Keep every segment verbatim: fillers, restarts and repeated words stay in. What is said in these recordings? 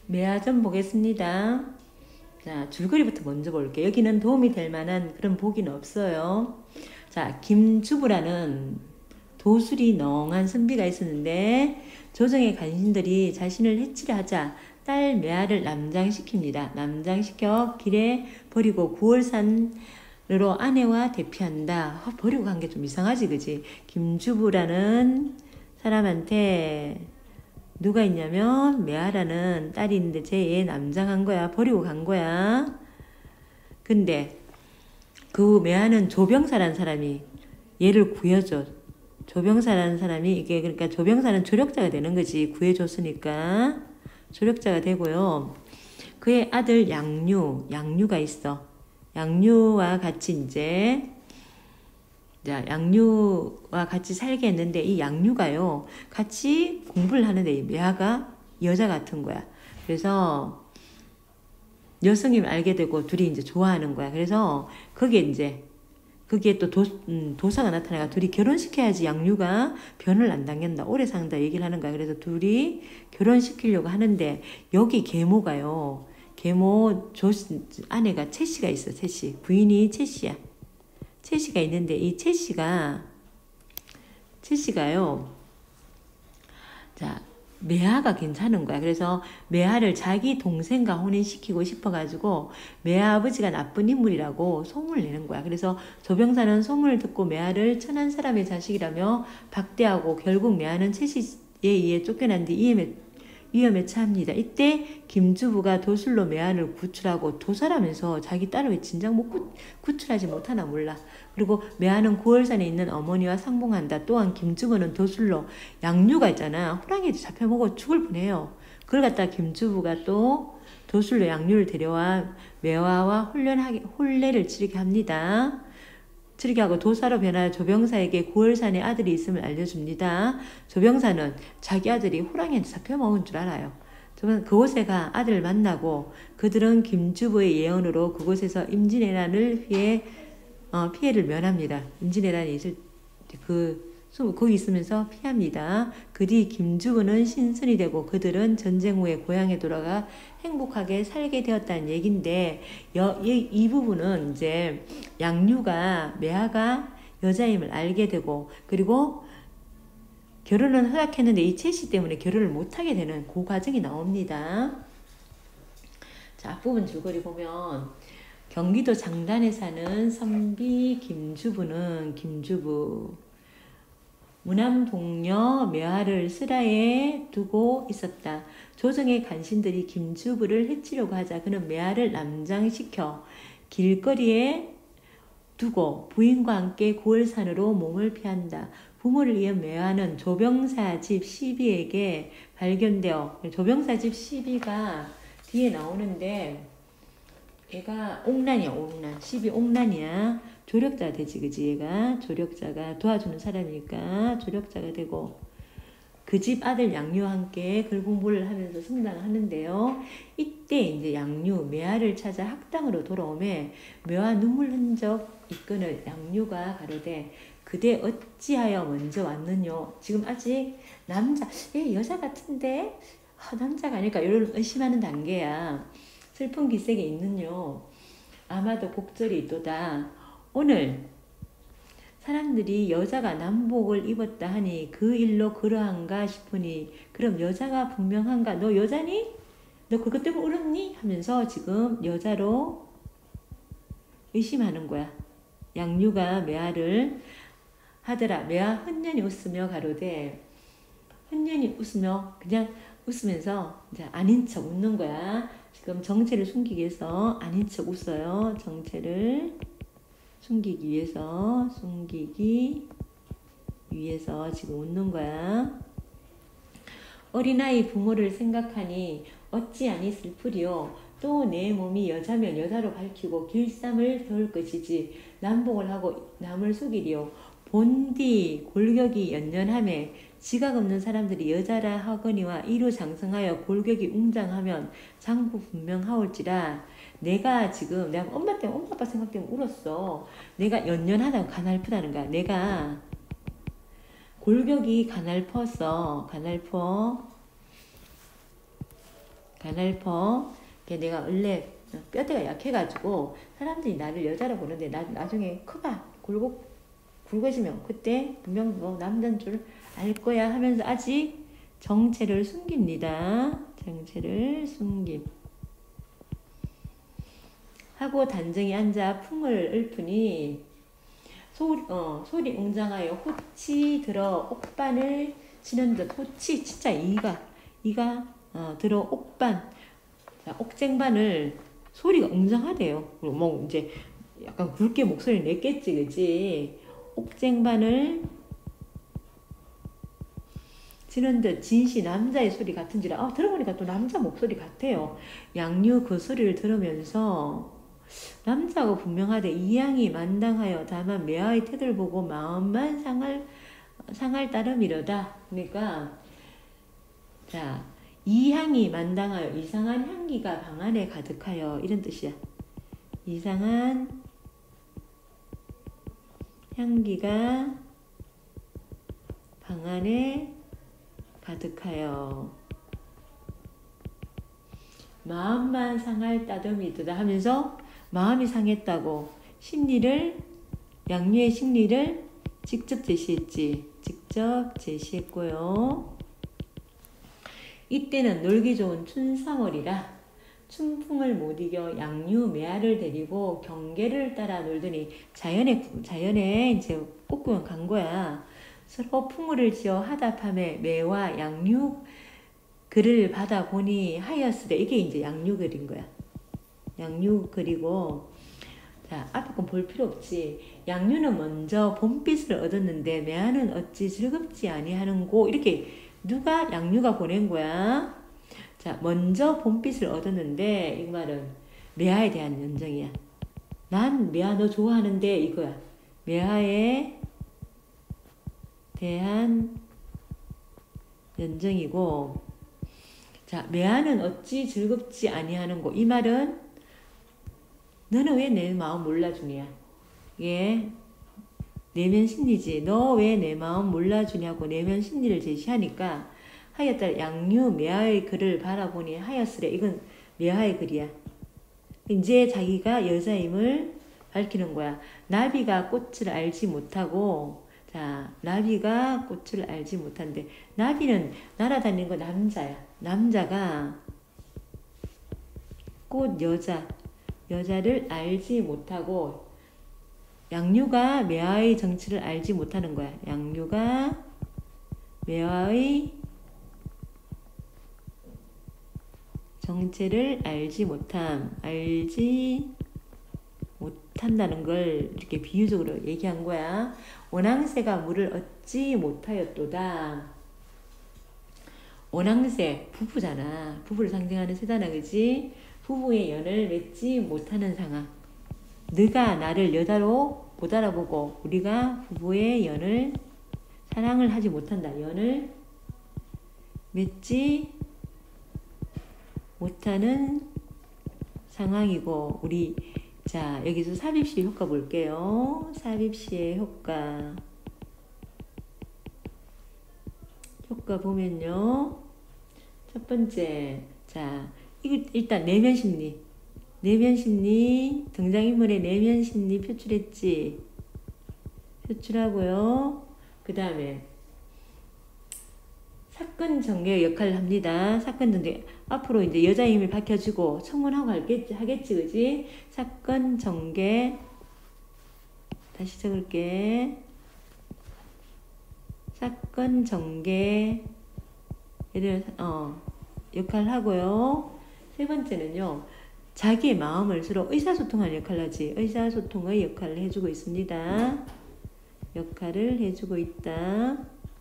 매화점 보겠습니다. 자, 줄거리부터 먼저 볼게요. 여기는 도움이 될 만한 그런 보기는 없어요. 자, 김주부라는 도술이 넝한 선비가 있었는데 조정의 간신들이 자신을 해치려 하자 딸 매화를 남장시킵니다. 남장시켜 길에 버리고 구월산으로 아내와 대피한다. 어, 버리고 간 게 좀 이상하지, 그지? 김주부라는 사람한테 누가 있냐면 매화라는 딸이 있는데 쟤 남장한 거야. 버리고 간 거야. 근데 그 매화는 조병사라는 사람이 얘를 구해줘. 조병사라는 사람이 이게 그러니까 조병사는 조력자가 되는 거지. 구해줬으니까 조력자가 되고요. 그의 아들 양류, 양류가 있어. 양류와 같이 이제 자, 양류와 같이 살게 했는데 이 양류가요 같이 공부를 하는데 이 매화가 여자 같은 거야. 그래서 여성임을 알게 되고 둘이 이제 좋아하는 거야. 그래서 그게 이제 그게 또 도, 음, 도사가 나타나가 둘이 결혼시켜야지 양류가 변을 안 당긴다. 오래 산다 얘기를 하는 거야. 그래서 둘이 결혼시키려고 하는데 여기 계모가요. 계모 조 아내가 채씨가 있어. 채씨 부인이 채씨야. 채씨가 있는데 이 채씨가 채씨가요. 자, 매화가 괜찮은 거야. 그래서 매화를 자기 동생과 혼인시키고 싶어가지고 매화 아버지가 나쁜 인물이라고 소문을 내는 거야. 그래서 조병사는 소문을 듣고 매화를 천한 사람의 자식이라며 박대하고 결국 매화는 채씨에 의해 쫓겨난 뒤 위험에, 위험에 처합니다. 이때 김주부가 도술로 매화를 구출하고 도사라면서 자기 딸을 왜 진작 못 구, 구출하지 못하나 몰라. 그리고 매화는 구월산에 있는 어머니와 상봉한다. 또한 김주부는 도술로 양류가 있잖아. 호랑이에 잡혀먹어 죽을 뻔해요. 그걸 갖다 김주부가 또 도술로 양류를 데려와 매화와 훈련하게, 혼례를 치르게 합니다. 치르게 하고 도사로 변한 조병사에게 구월산에 아들이 있음을 알려줍니다. 조병사는 자기 아들이 호랑이한테 잡혀먹은 줄 알아요. 그곳에 가 아들을 만나고 그들은 김주부의 예언으로 그곳에서 임진왜란을 피해 어, 피해를 면합니다. 임진왜란이 있을 그 거기 있으면서 피합니다. 그 뒤 김주부는 신선이 되고 그들은 전쟁 후에 고향에 돌아가 행복하게 살게 되었다는 얘긴데 여, 이, 이 부분은 이제 양류가 매화가 여자임을 알게 되고 그리고 결혼은 허락했는데 이 채씨 때문에 결혼을 못하게 되는 그 과정이 나옵니다. 자, 앞부분 줄거리 보면 경기도 장단에 사는 선비 김주부는 김주부 무남 동녀 매화를 슬하에 두고 있었다. 조정의 간신들이 김주부를 해치려고 하자 그는 매화를 남장시켜 길거리에 두고 부인과 함께 구월산으로 몸을 피한다. 부모를 위한 매화는 조병사 집 시비에게 발견되어 조병사 집 시비가 뒤에 나오는데 얘가 옥란이야. 옥란. 시비 옥란이야. 조력자가 되지, 그지? 얘가 조력자가 도와주는 사람이니까 조력자가 되고 그 집 아들 양류와 함께 글 공부를 하면서 성장을 하는데요. 이때 이제 양류 매화를 찾아 학당으로 돌아오매 매화 눈물 흔적 이끈을 양류가 가로되 그대 어찌하여 먼저 왔느뇨? 지금 아직 남자, 얘 여자 같은데 아, 남자가 아닐까 이런 의심하는 단계야. 슬픈 기색에 있는요. 아마도 곡절이 있도다. 오늘 사람들이 여자가 남복을 입었다 하니 그 일로 그러한가 싶으니 그럼 여자가 분명한가? 너 여자니? 너 그것 때문에 울었니? 하면서 지금 여자로 의심하는 거야. 양류가 매화를 하더라. 매화 hun년이 웃으며 가로되 hun년이 웃으며 그냥 웃으면서 이제 아닌 척 웃는 거야. 지금 정체를 숨기기 위해서 아닌 척 웃어요. 정체를 숨기기 위해서 숨기기 위해서 지금 웃는 거야. 어린아이 부모를 생각하니 어찌하니 슬프리요. 또 내 몸이 여자면 여자로 밝히고 길쌈을 배울 것이지 남복을 하고 남을 속이리요. 본디 골격이 연연함에 지각 없는 사람들이 여자라 하거니와 이로 장성하여 골격이 웅장하면 장부 분명하올지라. 내가 지금 내가 엄마 때문에 엄마 아빠 생각 때문에 울었어. 내가 연연하다고 가날프다는 거야. 내가 골격이 가날퍼서 가날퍼 가날퍼. 내가 원래 뼈대가 약해가지고 사람들이 나를 여자로 보는데 나 나중에 커봐 굵고 굵어지면 그때 분명 뭐 남자인 줄 알 거야 하면서 아직 정체를 숨깁니다. 정체를 숨김. 하고 단정히 앉아 풍을 읊으니 소리, 어, 소리 웅장하여 호치 들어 옥반을 치는 듯. 호치 진짜 이가 이가 어, 들어 옥반. 자, 옥쟁반을 소리가 웅장하대요. 그리고 뭐 이제 약간 굵게 목소리 냈겠지, 그지? 옥쟁반을 치는 듯 진시 남자의 소리 같은지라. 아, 들어보니까 또 남자 목소리 같아요. 양류 그 소리를 들으면서 남자가 분명하되 이양이 만당하여 다만 매화의 태도를 보고 마음만 상할 상할 따름이려다. 그러니까 자 이향이 만당하여 이상한 향기가 방 안에 가득하여 이런 뜻이야. 이상한 향기가 방 안에 가득하여 마음만 상할 따름이다 하면서 마음이 상했다고 심리를 양류의 심리를 직접 제시했지. 직접 제시했고요. 이때는 놀기 좋은 춘삼월이라 춘풍을 못 이겨 양류 매화를 데리고 경계를 따라 놀더니 자연에 자연에 이제 꽃구경 간 거야. 서로 풍물을 지어 하다팜에 매화 양류 글을 받아 보니 하였으되 이게 이제 양류 글인 거야. 양류 그리고 자 앞에 건 볼 필요 없지. 양류는 먼저 봄빛을 얻었는데 매화는 어찌 즐겁지 아니하는고. 이렇게 누가 양류가 보낸 거야. 자 먼저 봄빛을 얻었는데 이 말은 매화에 대한 연정이야. 난 매화 너 좋아하는데 이거야. 매화에 대한 연정이고 자 매화는 어찌 즐겁지 아니하는고. 이 말은 너는 왜 내 마음 몰라주냐. 이게 내면 심리지. 너 왜 내 마음 몰라주냐고 내면 심리를 제시하니까 하였다. 양류 매화의 글을 바라보니 하였으래. 이건 매화의 글이야. 이제 자기가 여자임을 밝히는 거야. 나비가 꽃을 알지 못하고 자 나비가 꽃을 알지 못한데 나비는 날아다니는 거 남자야. 남자가 꽃 여자 여자를 알지 못하고 양류가 매화의 정치를 알지 못하는 거야. 양류가 매화의 정체를 알지 못함. 알지 못한다는 걸 이렇게 비유적으로 얘기한 거야. 원앙새가 물을 얻지 못하였도다. 원앙새 부부잖아. 부부를 상징하는 새잖아. 그지? 부부의 연을 맺지 못하는 상황. 네가 나를 여자로 못 알아보고 우리가 부부의 연을 사랑을 하지 못한다. 연을 맺지 못하는 상황이고 우리 자 여기서 삽입시 효과 볼게요. 삽입시의 효과 효과 보면요. 첫 번째 자 이거 일단 내면 심리 내면 심리 등장인물의 내면 심리 표출했지. 표출하고요. 그 다음에 사건 전개 역할을 합니다. 사건 전개 앞으로 이제 여자임을 밝혀주고 청문하고 하겠지, 하겠지, 그지? 사건 전개 다시 적을게. 사건 전개 얘를 어 역할을 하고요. 세 번째는요. 자기의 마음을 서로 의사소통하는 역할을 하지. 의사소통의 역할을 해주고 있습니다. 역할을 해주고 있다.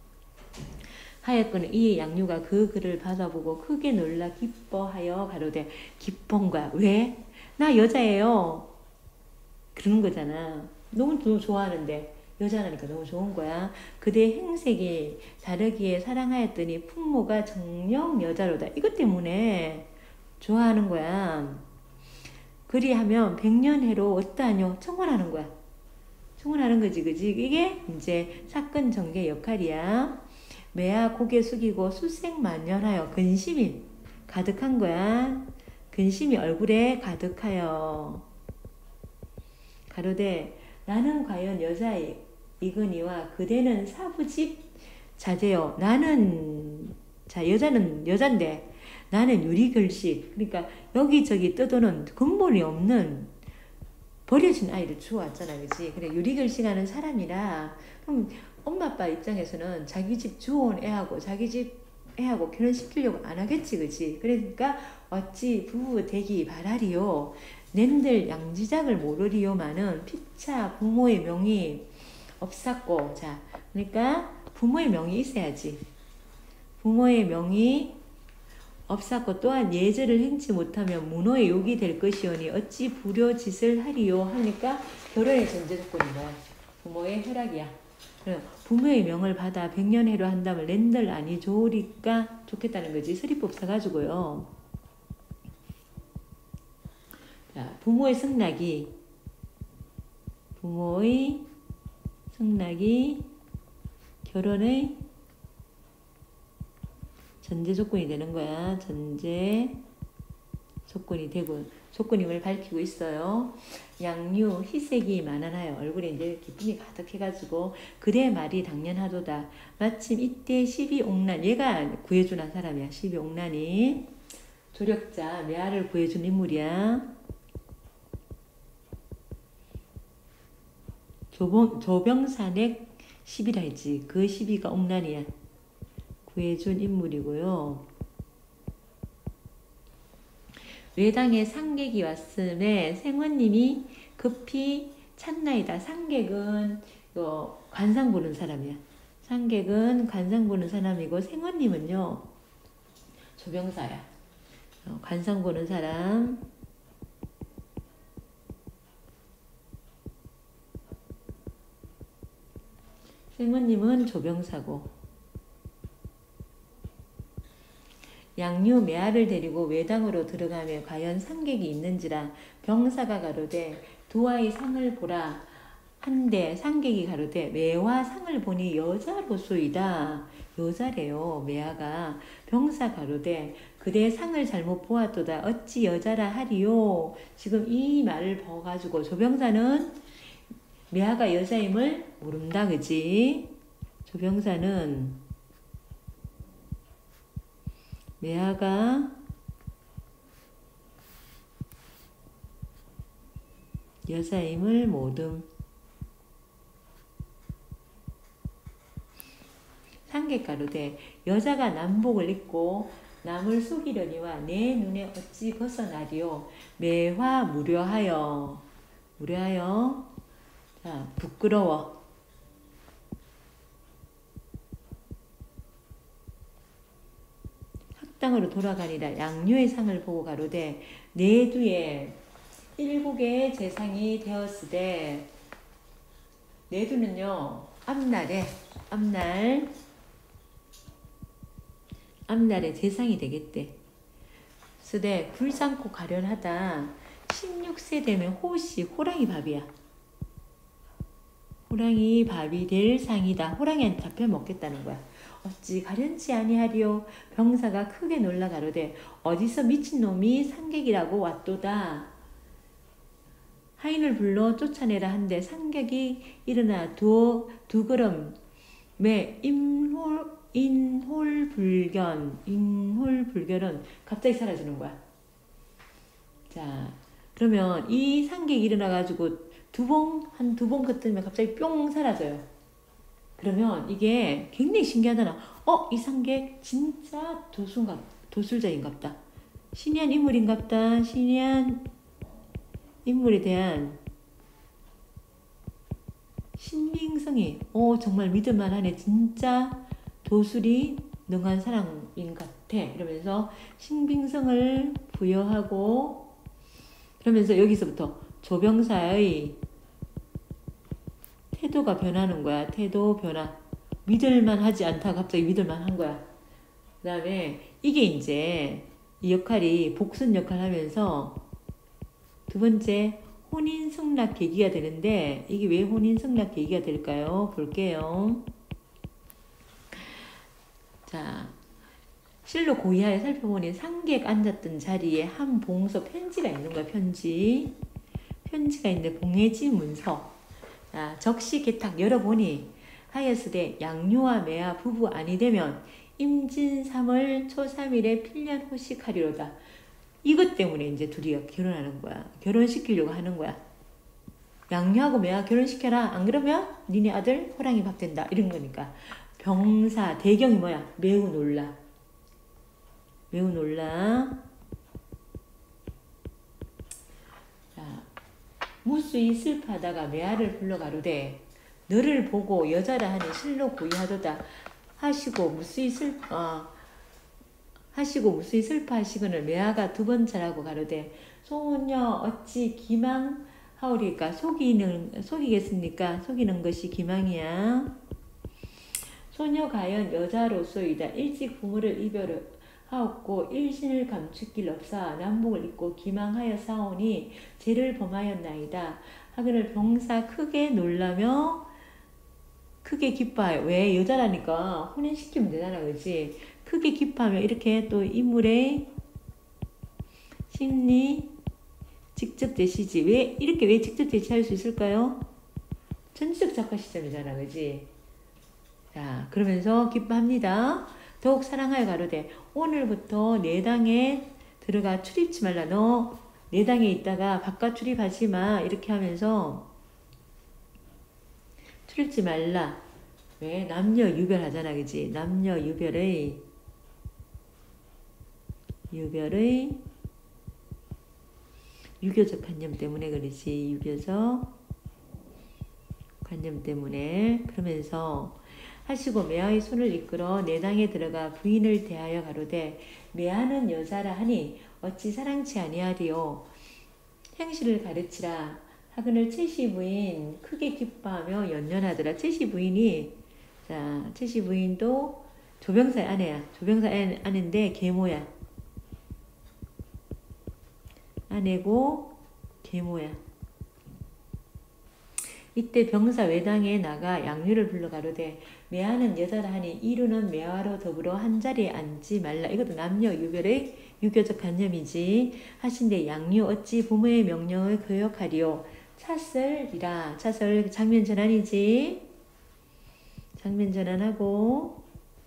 하였거늘 이 양류가 그 글을 받아보고 크게 놀라 기뻐하여 가로되 기쁜 거야. 왜? 나 여자예요. 그러는 거잖아. 너무 좋아하는데 여자라니까 너무 좋은 거야. 그대의 행색이 다르기에 사랑하였더니 풍모가 정녕 여자로다. 이것 때문에 좋아하는 거야. 그리하면 백년해로 어떠하뇨? 청혼하는 거야. 청혼하는 거지, 그지? 이게 이제 사건 전개 역할이야. 매야 고개 숙이고 수색만연하여 근심이 가득한 거야. 근심이 얼굴에 가득하여. 가로되 나는 과연 여자이거니와 그대는 사부집 자제요. 나는 자 여자는 여잔데 나는 유리글씨. 그러니까 여기저기 뜯어놓은 근본이 없는 버려진 아이를 주워왔잖아. 그치? 그래, 유리글씨 하는 사람이라, 그럼 엄마 아빠 입장에서는 자기 집 주워온 애하고 자기 집 애하고 결혼시키려고 안 하겠지. 그치? 그러니까 어찌 부부 되기 바라리요. 낸들 양지장을 모르리요마는 피차 부모의 명이 없었고. 자, 그러니까 부모의 명이 있어야지. 부모의 명이 없었고 또한 예절을 행치 못하면 문호의 욕이 될 것이오니 어찌 불효짓을 하리요. 하니까 결혼의 전제 조건이 뭐야? 부모의 허락이야. 부모의 명을 받아 백년해로 한다면 랜들 아니 좋으니까 좋겠다는 거지. 서리법 사가지고요. 자, 부모의 승낙이 부모의 승낙이 결혼의 전제 조건이 되는 거야. 전제 조건이 되고, 조건임을 밝히고 있어요. 양류 희색이 만한하여. 얼굴에 이제 기쁨이 가득해가지고 그대 말이 당연하도다. 마침 이때 십이옥란, 얘가 구해준 사람이야. 십이옥란이 조력자 메아를 구해준 인물이야. 조병, 조병산액 십이라 했지. 그 십이가 옥란이야. 구해준 인물이고요. 외당에 상객이 왔음에 생원님이 급히 찾나이다. 상객은 요 관상 보는 사람이야. 상객은 관상 보는 사람이고 생원님은요 조병사야. 어, 관상 보는 사람. 생원님은 조병사고. 양류 메아를 데리고 외당으로 들어가며 과연 상객이 있는지라 병사가 가로되 두 아이 상을 보라 한데 상객이 가로되 매와 상을 보니 여자로소이다. 여자래요. 매아가. 병사 가로되 그대 상을 잘못 보았도다. 어찌 여자라 하리요. 지금 이 말을 봐가지고 조병사는 매아가 여자임을 모른다. 그지? 조병사는 매아가 여자임을 모름. 상객가로되 여자가 남복을 입고 남을 속이려니와 내 눈에 어찌 벗어나리요. 매화 무려하여. 무려하여. 자, 부끄러워. 땅으로 돌아가니라. 양류의 상을 보고 가로되 내두에 일국의 재상이 되었으되. 내두는요 앞날에 앞날 앞날에 재상이 되겠대. 쓰되 굴상코 가련하다. 십육 세 되면 호시 호랑이 밥이야. 호랑이 밥이 될 상이다. 호랑이한테 잡혀 먹겠다는 거야. 어찌 가련치 아니하리요. 병사가 크게 놀라 가로되 어디서 미친놈이 상객이라고 왔도다. 하인을 불러 쫓아내라 한데 상객이 일어나 두, 두 걸음에 인홀, 인홀불견 인홀불견은 갑자기 사라지는 거야. 자, 그러면 이 상객이 일어나가지고 두번 한 두 번 걷으면 갑자기 뿅 사라져요. 그러면 이게 굉장히 신기하잖아. 어? 이 상객 진짜 도술갑, 도술자인갑다. 신이한 인물인갑다. 신이한 인물에 대한 신빙성이 어 정말 믿을만하네. 진짜 도술이 능한 사람인 것 같아. 이러면서 신빙성을 부여하고, 그러면서 여기서부터 조병사의 태도가 변하는 거야. 태도 변화. 믿을만 하지 않다. 갑자기 믿을만 한 거야. 그 다음에 이게 이제 이 역할이 복선 역할 하면서 두 번째 혼인성락 계기가 되는데, 이게 왜 혼인성락 계기가 될까요? 볼게요. 자, 실로 고이하에 살펴보니 상객 앉았던 자리에 한 봉서 편지가 있는 거야. 편지. 편지가 있는데 봉해진 문서. 자, 적시 개탁 열어보니 하였으되 양류와 매화 부부 아니 되면 임진 삼월 초 삼일에 필년 호식하리로다. 이것 때문에 이제 둘이 결혼하는 거야. 결혼시키려고 하는 거야. 양류하고 매화 결혼시켜라. 안 그러면 니네 아들 호랑이 밥 된다. 이런 거니까. 병사 대경이 뭐야? 매우 놀라. 매우 놀라. 자, 무수히 슬퍼하다가 매화를 불러 가로되 너를 보고 여자라 하니 실로 고이하도다 하시고 무수히 슬퍼 어, 하시고 무수히 슬퍼하시거늘 매화가 두 번 차라고 가로되 소녀 어찌 기망하오리까. 속이는 속이겠습니까? 속이는 것이 기망이야. 소녀 가연 여자로소이다. 일찍 부모를 이별을 하옵고 일신을 감축길 없사 남복을 입고 기망하여 사오니 죄를 범하였나이다. 하거늘 병사 크게 놀라며 크게 기뻐해요. 왜? 여자라니까 혼인시키면 되잖아. 그렇지? 크게 기뻐하며 이렇게 또 인물의 심리 직접 제시지. 왜 이렇게 왜 직접 제시할 수 있을까요? 전지적 작가 시점이잖아. 그렇지? 자, 그러면서 기뻐합니다. 더욱 사랑하여 가로되 오늘부터 내당에 들어가 출입치 말라. 너 내당에 있다가 바깥 출입하지 마. 이렇게 하면서 출입지 말라. 왜? 남녀 유별하잖아. 그지? 남녀 유별의 유별의 유교적 관념 때문에 그렇지. 유교적 관념 때문에. 그러면서 하시고 매화의 손을 이끌어 내당에 들어가 부인을 대하여 가로되 매화는 여자라 하니 어찌 사랑치 아니하리요. 행실을 가르치라. 하거늘 채시 부인 크게 기뻐하며 연연하더라. 채시 부인이 자 채시 부인도 조병사의 아내야. 조병사의 아내인데 계모야. 아내고 계모야. 이때 병사 외당에 나가 양류를 불러 가로되 매화는 여자라 하니 이루는 매화로 더불어 한자리에 앉지 말라. 이것도 남녀 유별의 유교적 관념이지. 하신데 양류 어찌 부모의 명령을 거역하리요. 차설이라. 차설 장면 전환이지. 장면 전환하고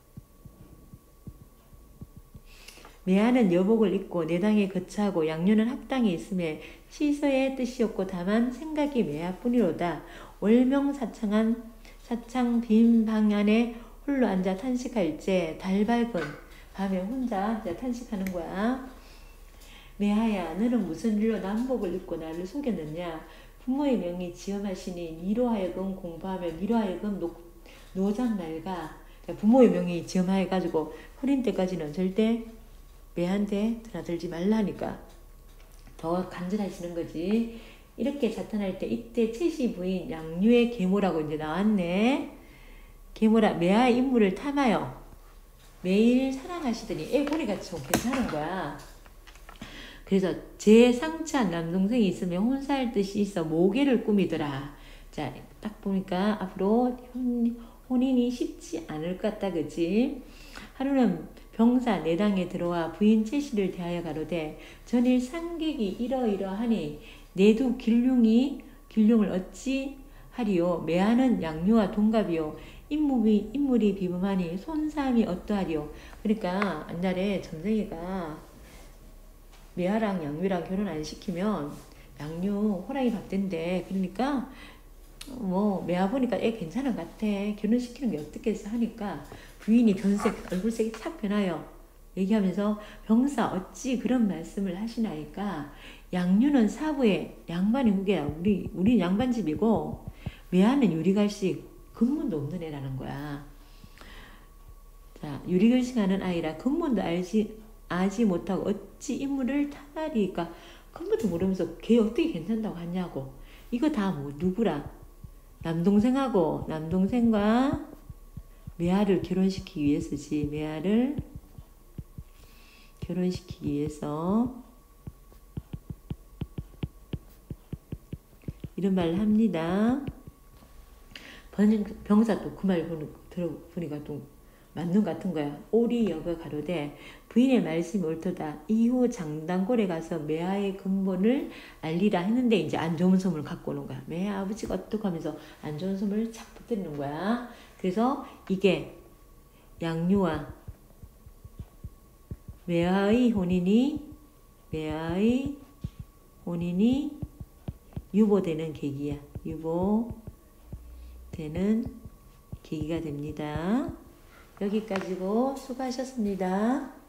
매화는 여복을 입고 내당에 거처하고 양류는 학당에 있음에 시서의 뜻이었고 다만 생각이 매화뿐이로다. 월명사창한 사창 빈 방 안에 홀로 앉아 탄식할제 달 밝은 밤에 혼자 탄식하는 거야. 매화야 너는 무슨 일로 남복을 입고 나를 속였느냐. 부모의 명이 지엄하시니 니로 하여금 공부하며 니로 하여금 노, 노장 날가. 부모의 명이 지엄하여가지고 혼인 때까지는 절대 매한테 드나들지 말라니까 더 간절하시는 거지. 이렇게 자탄할 때 이때 채시 부인 양류의 계모라고 이제 나왔네. 계모라 매화의 인물을 탐하여 매일 사랑하시더니 애 보니까 좀 괜찮은 거야. 그래서 제 상처한 남동생이 있으면 혼사할 듯이 있어 모계를 꾸미더라. 자, 딱 보니까 앞으로 혼, 혼인이 쉽지 않을 것 같다. 그치? 하루는 병사 내당에 들어와 부인 채시를 대하여 가로되 전일 상객이 이러이러하니 내두 길흉이 길흉을 어찌 하리요. 매화는 양류와 동갑이요. 인물이, 인물이 비범하니 손삼이 어떠하리요. 그러니까 옛날에 점쟁이가 매화랑 양류랑 결혼 안 시키면 양류 호랑이 밥 된대. 그러니까 뭐 매화 보니까 애 괜찮은 것 같아. 결혼시키는 게 어떻겠어 하니까 부인이 변색 얼굴색이 싹 변하여 얘기하면서 병사 어찌 그런 말씀을 하시나이까. 양류는 사부의 양반의 후계야. 우리 우리 양반집이고 매화는 유리갈식 근문도 없는 애라는 거야. 자, 유리갈식하는 아이라 근문도 알지 아지 못하고 어찌 인물을 타다리까. 근문도 모르면서 걔 어떻게 괜찮다고 하냐고. 이거 다 뭐 누구라. 남동생하고 남동생과 매화를 결혼시키기 위해서지. 매화를 결혼시키기 위해서 이런 말을 합니다. 병사 또 그 말 들어보니까 또 맞는 같은 거야. 오리 여가 가로되 부인의 말씀이 옳도다. 이후 장단골에 가서 매화의 근본을 알리라 했는데 이제 안 좋은 소문을 갖고 오는 거야. 매화 아버지가 어떡 하면서 안 좋은 소문을 착 퍼뜨리는 거야. 그래서 이게 양유와 매화의 혼인이 매화의 혼인이 유보되는 계기야. 유보되는 계기가 됩니다. 여기까지고 수고하셨습니다.